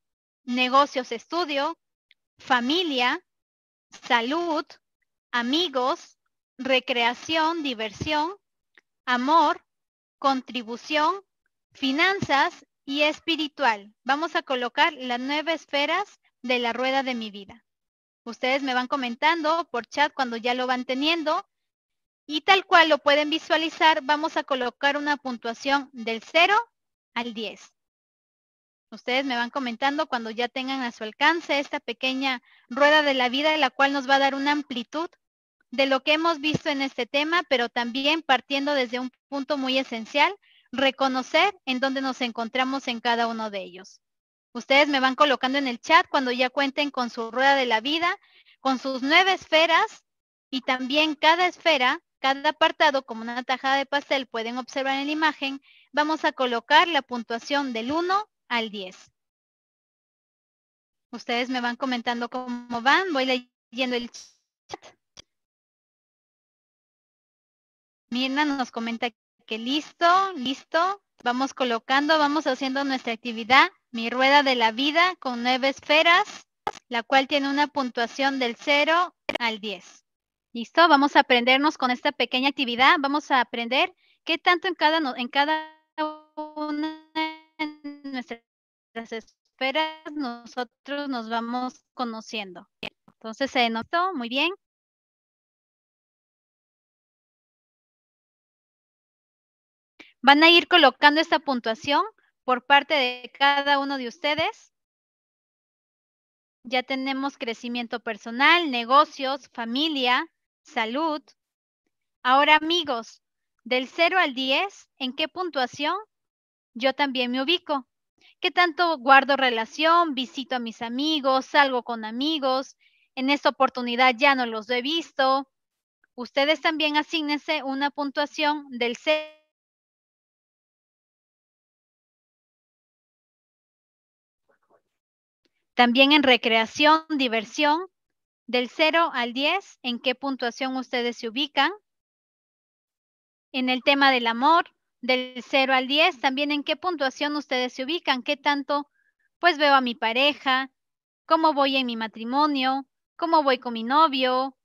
negocios, estudio, familia, salud, amigos, recreación, diversión, amor, contribución, finanzas y espiritual. Vamos a colocar las 9 esferas de la rueda de mi vida. Ustedes me van comentando por chat cuando ya lo van teniendo y tal cual lo pueden visualizar, vamos a colocar una puntuación del 0 al 10. Ustedes me van comentando cuando ya tengan a su alcance esta pequeña rueda de la vida, la cual nos va a dar una amplitud de lo que hemos visto en este tema, pero también partiendo desde un punto muy esencial, reconocer en dónde nos encontramos en cada uno de ellos. Ustedes me van colocando en el chat cuando ya cuenten con su rueda de la vida, con sus 9 esferas y también cada esfera, cada apartado como una tajada de pastel, pueden observar en la imagen, vamos a colocar la puntuación del 1 al 10. Ustedes me van comentando cómo van, voy leyendo el chat. Mirna nos comenta que listo, listo. Vamos colocando, vamos haciendo nuestra actividad, mi rueda de la vida con 9 esferas, la cual tiene una puntuación del 0 al 10. Listo, vamos a aprendernos con esta pequeña actividad. Vamos a aprender qué tanto en cada una de nuestras esferas nosotros nos vamos conociendo. Entonces se notó muy bien. Van a ir colocando esta puntuación por parte de cada uno de ustedes. Ya tenemos crecimiento personal, negocios, familia, salud. Ahora, amigos, del 0 al 10, ¿en qué puntuación yo también me ubico? ¿Qué tanto guardo relación, visito a mis amigos, salgo con amigos? En esta oportunidad ya no los he visto. Ustedes también asígnense una puntuación del 0. También en recreación, diversión, del 0 al 10, ¿en qué puntuación ustedes se ubican? En el tema del amor, del 0 al 10, también en qué puntuación ustedes se ubican, qué tanto pues veo a mi pareja, cómo voy en mi matrimonio, cómo voy con mi novio,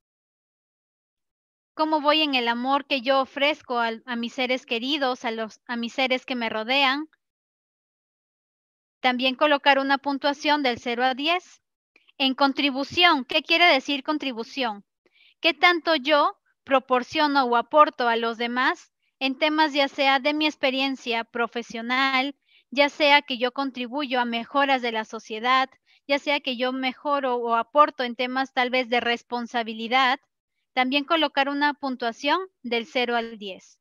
cómo voy en el amor que yo ofrezco a mis seres queridos, a mis seres que me rodean. También colocar una puntuación del 0 a 10. En contribución, ¿qué quiere decir contribución? ¿Qué tanto yo proporciono o aporto a los demás en temas ya sea de mi experiencia profesional, ya sea que yo contribuyo a mejoras de la sociedad, ya sea que yo mejoro o aporto en temas tal vez de responsabilidad? También colocar una puntuación del 0 al 10.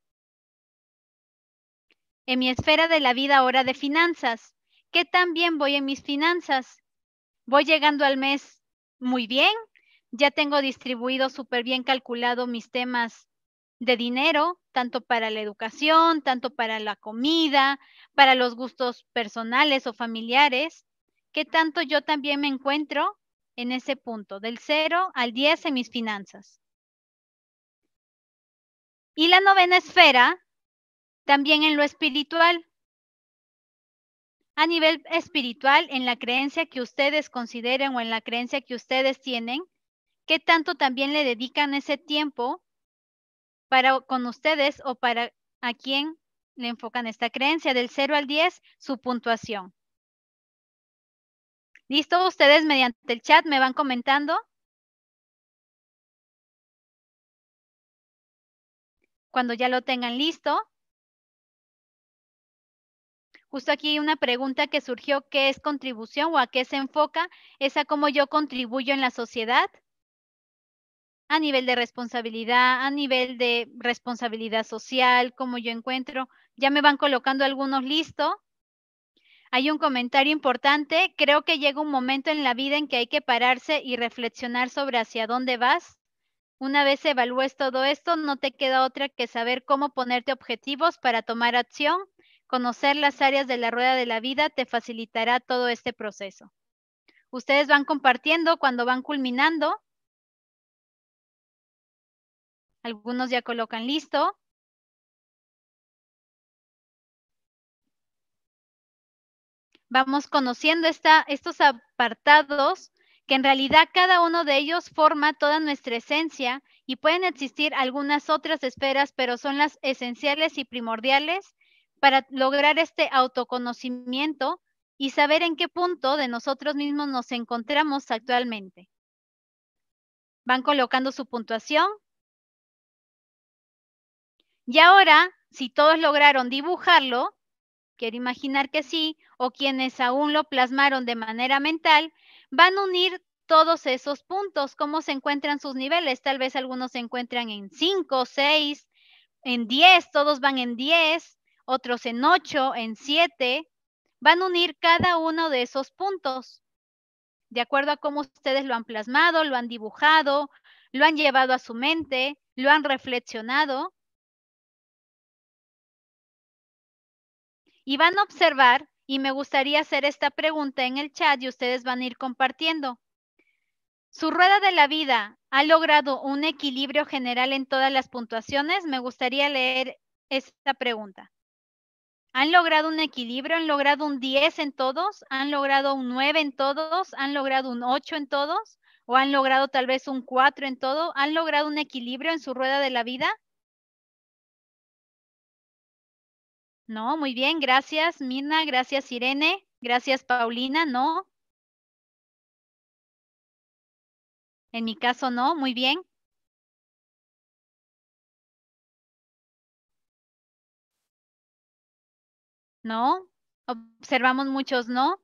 En mi esfera de la vida ahora de finanzas, ¿qué tan bien voy en mis finanzas? ¿Voy llegando al mes muy bien? Ya tengo distribuido súper bien calculado mis temas de dinero, tanto para la educación, tanto para la comida, para los gustos personales o familiares. ¿Qué tanto yo también me encuentro en ese punto, del 0 al 10 en mis finanzas? Y la novena esfera, también en lo espiritual. A nivel espiritual, en la creencia que ustedes consideren o en la creencia que ustedes tienen, ¿qué tanto también le dedican ese tiempo para con ustedes o para a quién le enfocan esta creencia? Del 0 al 10, su puntuación. ¿Listo? Ustedes mediante el chat me van comentando. Cuando ya lo tengan listo. Justo aquí hay una pregunta que surgió, ¿qué es contribución o a qué se enfoca? Es a cómo yo contribuyo en la sociedad. A nivel de responsabilidad social, cómo yo encuentro. Ya me van colocando algunos listo. Hay un comentario importante. Creo que llega un momento en la vida en que hay que pararse y reflexionar sobre hacia dónde vas. Una vez evalúes todo esto, no te queda otra que saber cómo ponerte objetivos para tomar acción. Conocer las áreas de la rueda de la vida te facilitará todo este proceso. Ustedes van compartiendo cuando van culminando. Algunos ya colocan listo. Vamos conociendo estos apartados que en realidad cada uno de ellos forma toda nuestra esencia y pueden existir algunas otras esferas, pero son las esenciales y primordiales para lograr este autoconocimiento y saber en qué punto de nosotros mismos nos encontramos actualmente. Van colocando su puntuación. Y ahora, si todos lograron dibujarlo, quiero imaginar que sí, o quienes aún lo plasmaron de manera mental, van a unir todos esos puntos, cómo se encuentran sus niveles. Tal vez algunos se encuentran en 5, 6, en 10, todos van en 10, otros en 8, en 7. Van a unir cada uno de esos puntos, de acuerdo a cómo ustedes lo han plasmado, lo han dibujado, lo han llevado a su mente, lo han reflexionado. Y van a observar, y me gustaría hacer esta pregunta en el chat y ustedes van a ir compartiendo. ¿Su rueda de la vida ha logrado un equilibrio general en todas las puntuaciones? Me gustaría leer esta pregunta. ¿Han logrado un equilibrio? ¿Han logrado un 10 en todos? ¿Han logrado un 9 en todos? ¿Han logrado un 8 en todos? ¿O han logrado tal vez un 4 en todo? ¿Han logrado un equilibrio en su rueda de la vida? No, muy bien, gracias Mirna, gracias Irene, gracias Paulina, no. En mi caso no, muy bien. No, observamos muchos no.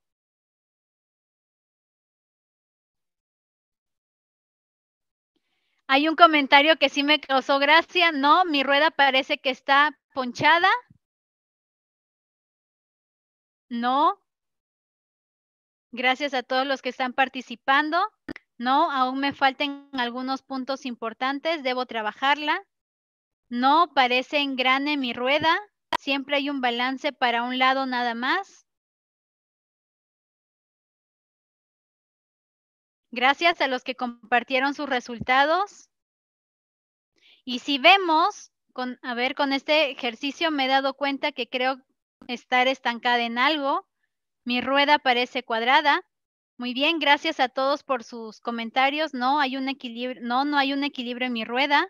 Hay un comentario que sí me causó gracia, no, mi rueda parece que está ponchada. No. Gracias a todos los que están participando. No, aún me faltan algunos puntos importantes, debo trabajarla. No, parece engrane mi rueda. Siempre hay un balance para un lado nada más. Gracias a los que compartieron sus resultados. Y si vemos, con este ejercicio me he dado cuenta que creo estar estancada en algo. Mi rueda parece cuadrada. Muy bien, gracias a todos por sus comentarios. No hay un equilibrio, no hay un equilibrio en mi rueda.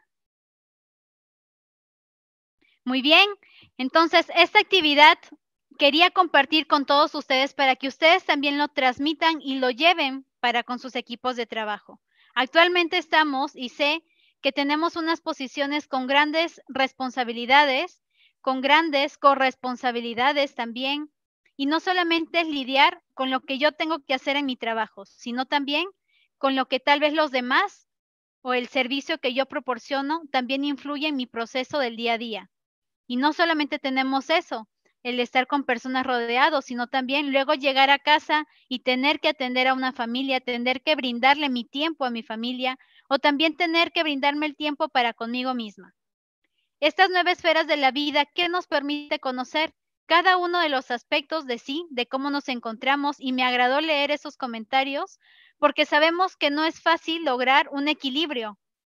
Muy bien, entonces esta actividad quería compartir con todos ustedes para que ustedes también lo transmitan y lo lleven para con sus equipos de trabajo. Actualmente estamos y sé que tenemos unas posiciones con grandes responsabilidades, con grandes corresponsabilidades también, y no solamente es lidiar con lo que yo tengo que hacer en mi trabajo, sino también con lo que tal vez los demás o el servicio que yo proporciono también influye en mi proceso del día a día. Y no solamente tenemos eso, el estar con personas rodeados, sino también luego llegar a casa y tener que atender a una familia, tener que brindarle mi tiempo a mi familia o también tener que brindarme el tiempo para conmigo misma. Estas 9 esferas de la vida, ¿qué nos permite conocer? Cada uno de los aspectos de sí, de cómo nos encontramos, y me agradó leer esos comentarios porque sabemos que no es fácil lograr un equilibrio.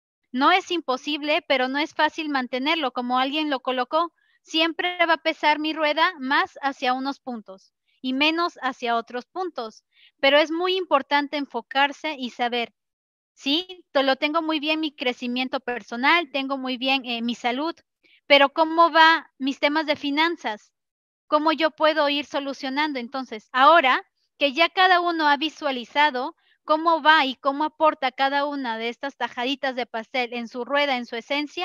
No es imposible, pero no es fácil mantenerlo, como alguien lo colocó. Siempre va a pesar mi rueda más hacia unos puntos y menos hacia otros puntos. Pero es muy importante enfocarse y saber, sí, lo tengo muy bien mi crecimiento personal, tengo muy bien mi salud, pero ¿cómo va mis temas de finanzas? ¿Cómo yo puedo ir solucionando? Entonces, ahora que ya cada uno ha visualizado cómo va y cómo aporta cada una de estas tajaditas de pastel en su rueda, en su esencia,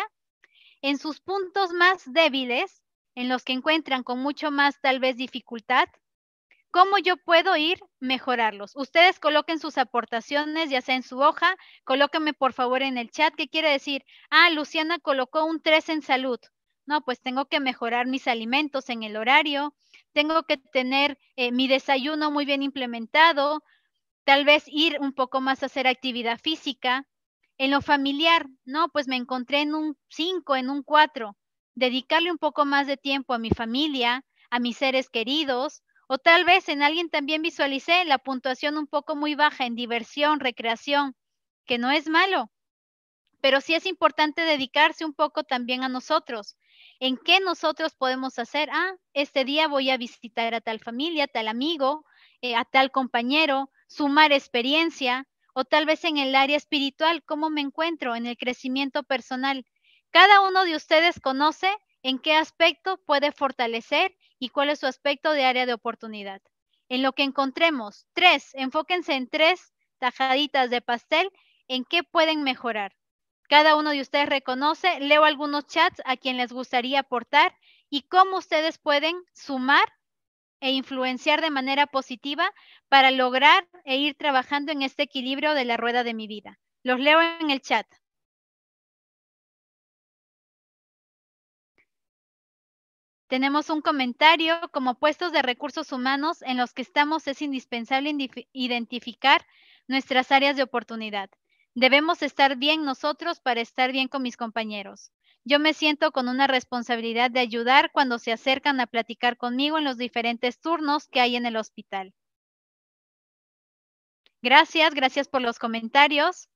en sus puntos más débiles, en los que encuentran con mucho más tal vez dificultad, ¿cómo yo puedo ir mejorarlos? Ustedes coloquen sus aportaciones, ya sea en su hoja, colóquenme por favor en el chat, ¿qué quiere decir? Ah, Luciana colocó un 3 en salud. No, pues tengo que mejorar mis alimentos en el horario, tengo que tener mi desayuno muy bien implementado, tal vez ir un poco más a hacer actividad física. En lo familiar, no, pues me encontré en un 5, en un 4. Dedicarle un poco más de tiempo a mi familia, a mis seres queridos, o tal vez en alguien también visualicé la puntuación un poco muy baja en diversión, recreación, que no es malo, pero sí es importante dedicarse un poco también a nosotros. en qué nosotros podemos hacer. Este día voy a visitar a tal familia, a tal amigo, a tal compañero, sumar experiencia, o tal vez en el área espiritual, cómo me encuentro en el crecimiento personal. Cada uno de ustedes conoce en qué aspecto puede fortalecer y cuál es su aspecto de área de oportunidad. En lo que encontremos, enfóquense en 3 tajaditas de pastel en qué pueden mejorar. Cada uno de ustedes reconoce, leo algunos chats a quien les gustaría aportar y cómo ustedes pueden sumar e influenciar de manera positiva para lograr e ir trabajando en este equilibrio de la rueda de mi vida. Los leo en el chat. Tenemos un comentario: como puestos de recursos humanos en los que estamos, es indispensable identificar nuestras áreas de oportunidad. Debemos estar bien nosotros para estar bien con mis compañeros. Yo me siento con una responsabilidad de ayudar cuando se acercan a platicar conmigo en los diferentes turnos que hay en el hospital. Gracias por los comentarios.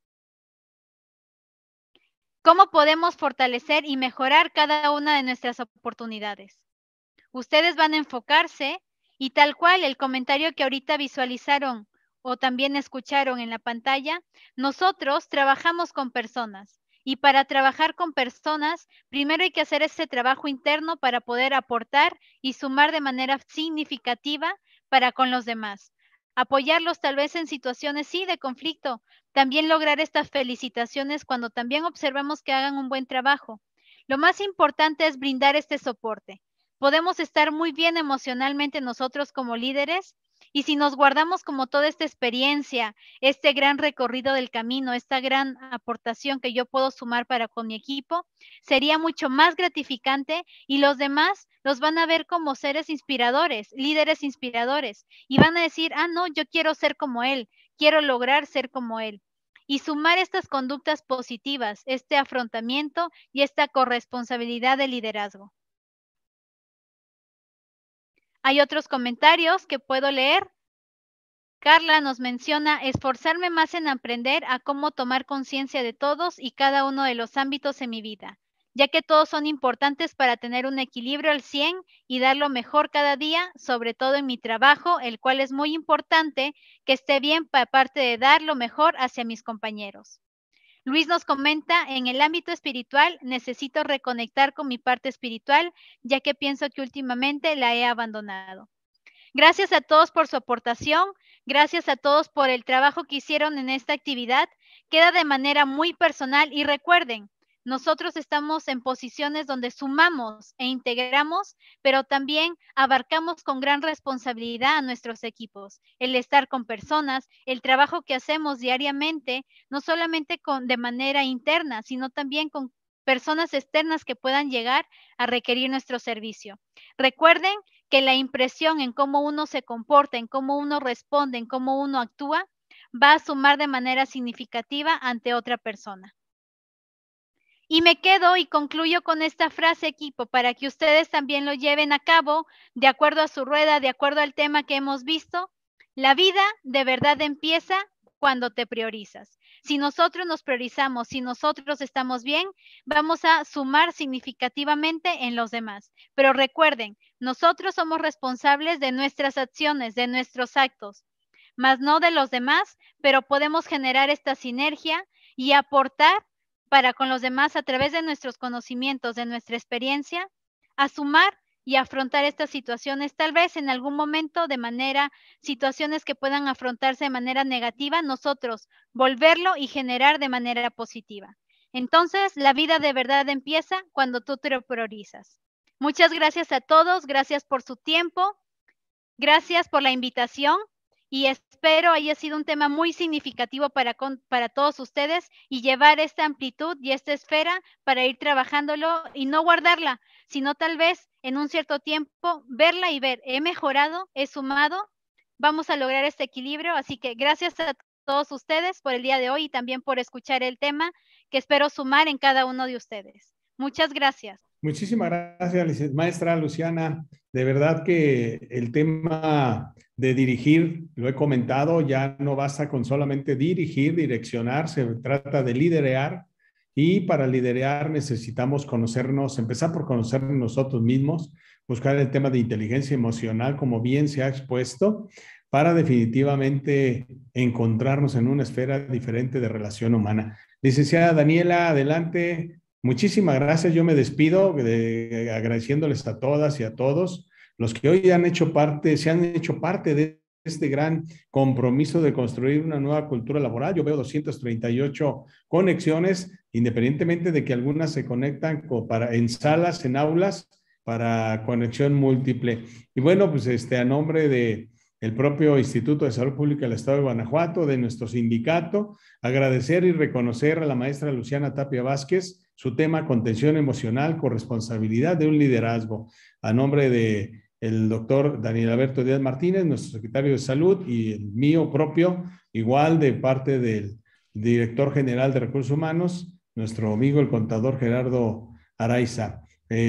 ¿Cómo podemos fortalecer y mejorar cada una de nuestras oportunidades? Ustedes van a enfocarse y tal cual el comentario que ahorita visualizaron o también escucharon en la pantalla, nosotros trabajamos con personas y para trabajar con personas, primero hay que hacer ese trabajo interno para poder aportar y sumar de manera significativa para con los demás. Apoyarlos tal vez en situaciones, sí, de conflicto. También lograr estas felicitaciones cuando también observamos que hagan un buen trabajo. Lo más importante es brindar este soporte. Podemos estar muy bien emocionalmente nosotros como líderes y si nos guardamos como toda esta experiencia, este gran recorrido del camino, esta gran aportación que yo puedo sumar para con mi equipo, sería mucho más gratificante y los demás los van a ver como seres inspiradores, líderes inspiradores y van a decir, no, yo quiero ser como él, quiero lograr ser como él. Y sumar estas conductas positivas, este afrontamiento y esta corresponsabilidad de liderazgo. Hay otros comentarios que puedo leer. Carla nos menciona, esforzarme más en aprender a cómo tomar conciencia de todos y cada uno de los ámbitos en mi vida, ya que todos son importantes para tener un equilibrio al 100 y dar lo mejor cada día, sobre todo en mi trabajo, el cual es muy importante que esté bien aparte de dar lo mejor hacia mis compañeros. Luis nos comenta, en el ámbito espiritual, necesito reconectar con mi parte espiritual, ya que pienso que últimamente la he abandonado. Gracias a todos por su aportación, gracias a todos por el trabajo que hicieron en esta actividad. Queda de manera muy personal y recuerden, nosotros estamos en posiciones donde sumamos e integramos, pero también abarcamos con gran responsabilidad a nuestros equipos. El estar con personas, el trabajo que hacemos diariamente, no solamente de manera interna, sino también con personas externas que puedan llegar a requerir nuestro servicio. Recuerden que la impresión en cómo uno se comporta, en cómo uno responde, en cómo uno actúa, va a sumar de manera significativa ante otra persona. Y me quedo y concluyo con esta frase, equipo, para que ustedes también lo lleven a cabo de acuerdo a su rueda, de acuerdo al tema que hemos visto. La vida de verdad empieza cuando te priorizas. Si nosotros nos priorizamos, si nosotros estamos bien, vamos a sumar significativamente en los demás. Pero recuerden, nosotros somos responsables de nuestras acciones, de nuestros actos, más no de los demás, pero podemos generar esta sinergia y aportar para con los demás a través de nuestros conocimientos, de nuestra experiencia, a sumar y afrontar estas situaciones, tal vez en algún momento situaciones que puedan afrontarse de manera negativa, nosotros volverlo y generar de manera positiva. Entonces, la vida de verdad empieza cuando tú te lo priorizas. Muchas gracias a todos, gracias por su tiempo, gracias por la invitación. Y espero haya sido un tema muy significativo para todos ustedes y llevar esta amplitud y esta esfera para ir trabajándolo y no guardarla, sino tal vez en un cierto tiempo verla y ver, he mejorado, he sumado, vamos a lograr este equilibrio. Así que gracias a todos ustedes por el día de hoy y también por escuchar el tema que espero sumar en cada uno de ustedes. Muchas gracias.
Muchísimas gracias, maestra Luciana. De verdad que el tema de dirigir, lo he comentado, ya no basta con solamente dirigir, direccionar, se trata de liderar y para liderar necesitamos conocernos, empezar por conocernos nosotros mismos, buscar el tema de inteligencia emocional, como bien se ha expuesto, para definitivamente encontrarnos en una esfera diferente de relación humana. Licenciada Daniela, adelante. Muchísimas gracias. Yo me despido agradeciéndoles a todas y a todos los que hoy han hecho parte, se han hecho parte de este gran compromiso de construir una nueva cultura laboral. Yo veo 238 conexiones, independientemente de que algunas se conectan en salas, en aulas, para conexión múltiple. Y bueno, pues a nombre de el propio Instituto de Salud Pública del Estado de Guanajuato, de nuestro sindicato, agradecer y reconocer a la maestra Luciana Tapia Vázquez su tema contención emocional, corresponsabilidad de un liderazgo. A nombre de el doctor Daniel Alberto Díaz Martínez, nuestro secretario de Salud, y el mío propio, igual de parte del director general de Recursos Humanos, nuestro amigo el contador Gerardo Araiza.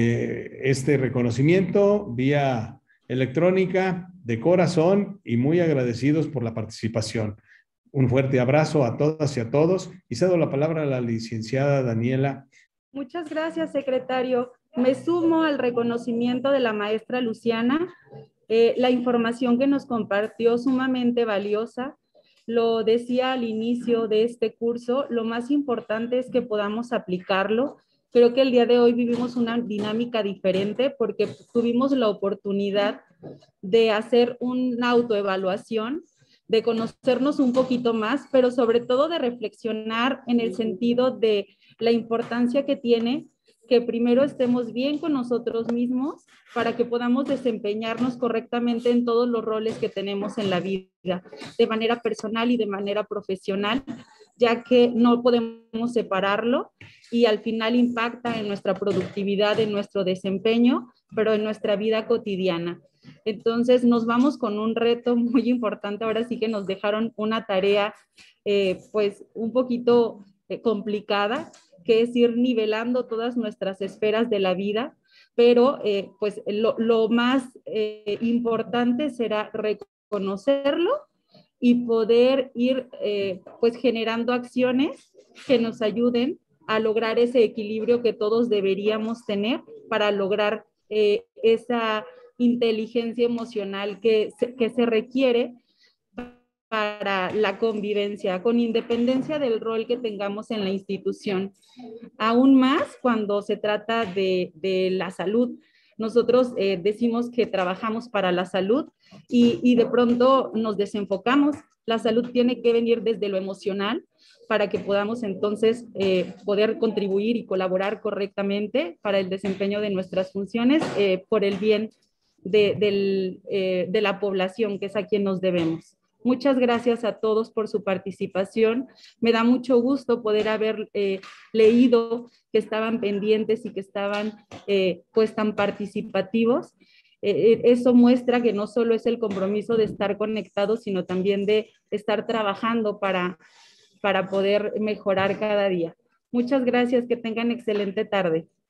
Este reconocimiento vía electrónica de corazón y muy agradecidos por la participación. Un fuerte abrazo a todas y a todos y cedo la palabra a la licenciada Daniela.
Muchas gracias, secretario. Me sumo al reconocimiento de la maestra Luciana. La información que nos compartió sumamente valiosa. Lo decía al inicio de este curso, lo más importante es que podamos aplicarlo. Creo que el día de hoy vivimos una dinámica diferente porque tuvimos la oportunidad de hacer una autoevaluación, de conocernos un poquito más, pero sobre todo de reflexionar en el sentido de la importancia que tiene que primero estemos bien con nosotros mismos para que podamos desempeñarnos correctamente en todos los roles que tenemos en la vida, de manera personal y de manera profesional, ya que no podemos separarlo y al final impacta en nuestra productividad, en nuestro desempeño, pero en nuestra vida cotidiana. Entonces nos vamos con un reto muy importante. Ahora sí que nos dejaron una tarea pues un poquito complicada, que es ir nivelando todas nuestras esferas de la vida, pero pues lo más importante será reconocerlo y poder ir pues generando acciones que nos ayuden a lograr ese equilibrio que todos deberíamos tener para lograr esa inteligencia emocional que se requiere para la convivencia, con independencia del rol que tengamos en la institución. Aún más cuando se trata de la salud. Nosotros decimos que trabajamos para la salud y de pronto nos desenfocamos. La salud tiene que venir desde lo emocional para que podamos entonces poder contribuir y colaborar correctamente para el desempeño de nuestras funciones por el bien de la población, que es a quien nos debemos. Muchas gracias a todos por su participación. Me da mucho gusto poder haber leído que estaban pendientes y que estaban pues tan participativos. Eso muestra que no solo es el compromiso de estar conectados, sino también de estar trabajando para poder mejorar cada día. Muchas gracias, que tengan excelente tarde.